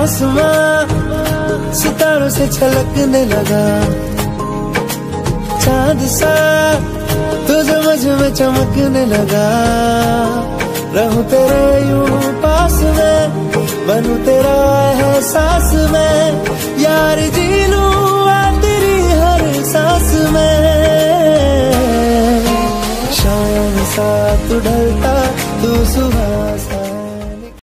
आसमां सितारों से छलकने लगा, चांद सा तुझे मुझ में चमकने लगा। रहूं तेरे यूं पास में, बनूं तेरा एहसास में, यार जी लूं तेरी हर सांस में। शाम सा तू ढलता, तू